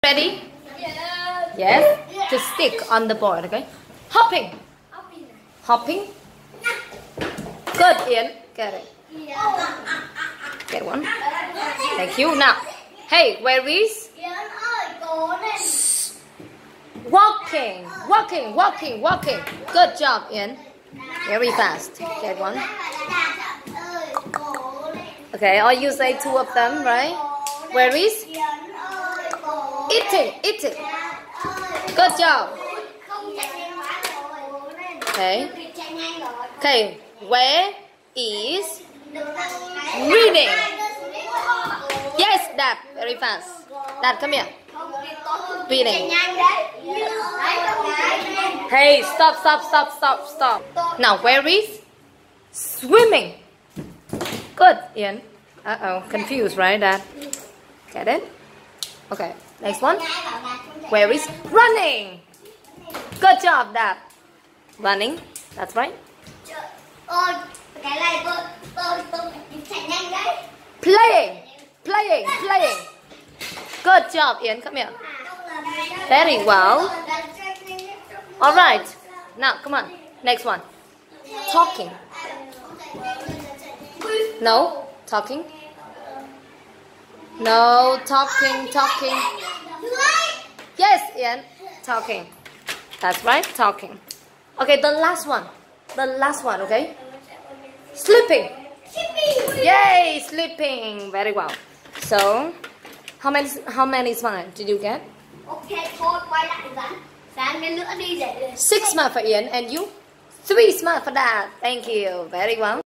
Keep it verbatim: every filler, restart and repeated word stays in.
Ready? Yes. Just stick on the board, okay? Hopping. Hopping. Good, Ian. Get it. Get one. Thank you. Now, hey, where is? Walking. Walking, walking, walking. Good job, Ian. Very fast. Get one. Okay, or you say two of them, right? Where is? Eating, eating. Good job. Okay. Okay, where is reading? Yes, Dad. Very fast. Dad, come here. Reading. Hey, stop, stop, stop, stop, stop. Now, where is swimming? Good, Ian. Uh-oh, confused, right, Dad? Get it? Okay, next one. Where is running? Good job, Dad. Running, that's right. Playing, playing, playing. Good job, Ian. Come here. Very well. All right. Now, come on. Next one. Talking. No, talking. No, talking, talking. Yes, Ian. Talking. That's right, talking. Okay, the last one. The last one, okay? Sleeping. Yay, sleeping. Very well. So, how many how many smart did you get? Okay, thôi quay lại dán dán cái nữa đi để Six smart for Ian and you? Three smart for Dad. Thank you. Very well.